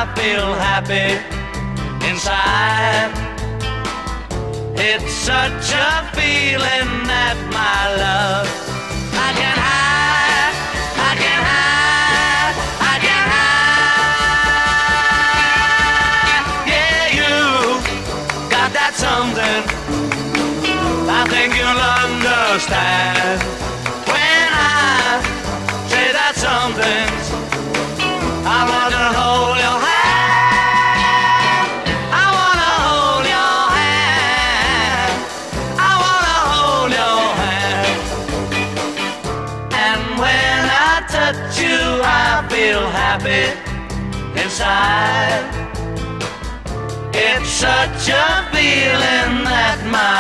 feel happy inside. It's such a feeling that my love I can hide, I can hide, I can hide. Yeah, you got that something I think you'll understand when I say that something. I wanna hold your hand, I wanna hold your hand, I wanna hold your hand. And when I touch you, I feel happy inside. It's such a feeling that my